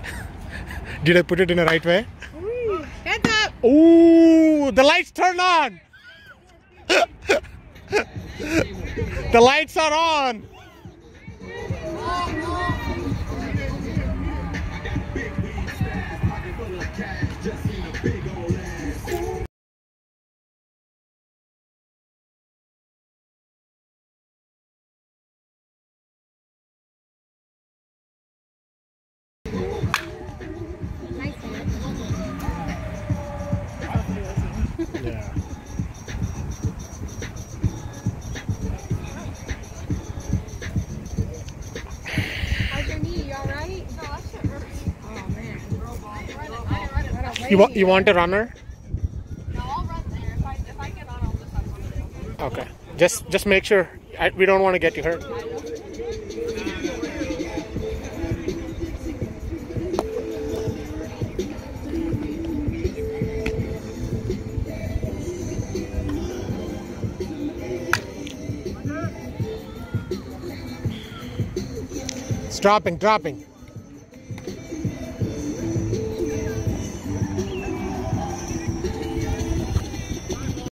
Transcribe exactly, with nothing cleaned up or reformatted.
Did I put it in the right way? Ooh, heads up! Ooh, the lights turned on! The lights are on! Yeah. How's your knee? You alright? No, that shit hurts. Oh man. You, wa you want a runner? No, I'll run there. If I, if I get on, I'll just have one. Okay. Just just make sure. I, we don't want to get you hurt. It's dropping, dropping.